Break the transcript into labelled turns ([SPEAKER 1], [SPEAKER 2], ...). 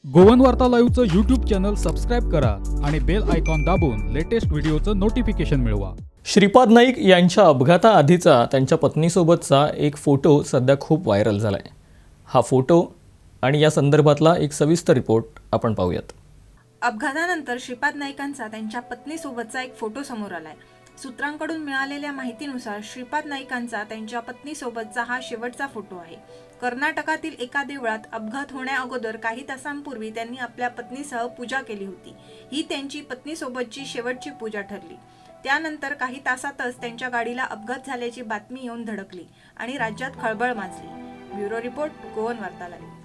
[SPEAKER 1] Goan वार्ता लाईव्हचं YouTube channel subscribe करा आणि बेल आयकॉन दाबून लेटेस्ट व्हिडिओचं नोटिफिकेशन मिळवा।
[SPEAKER 2] श्रीपाद नाईक यांच्या अपघाताआधीचा त्यांच्या पत्नीसोबतचा एक फोटो सध्या खूप व्हायरल झालाय। हा फोटो आणि या संदर्भातला एक सविस्तर रिपोर्ट आपण पाहूयात।
[SPEAKER 3] अपघातानंतर श्रीपाद नाईकांचा त्यांच्या पत्नीसोबतचा एक फोटो समोर आलाय। सूत्रांकडून मिळालेल्या माहितीनुसार श्रीपाद नाईकांचा त्यांच्या पत्नीसोबतचा हा शेवटचा फोटो आहे। कर्नाटकातील एका देवळात अपघात होण्याअगोदर काही तासांपूर्वी त्यांनी आपल्या पत्नीसह पूजा केली होती। ही त्यांची पत्नीसोबतची शेवटची पूजा ठरली। त्यानंतर काही तासातच त्यांच्या गाडीला अपघात झाल्याची बातमी येऊन धडकली आणि राज्यात खळबळ माजली। Bureau report, Goan Varta live.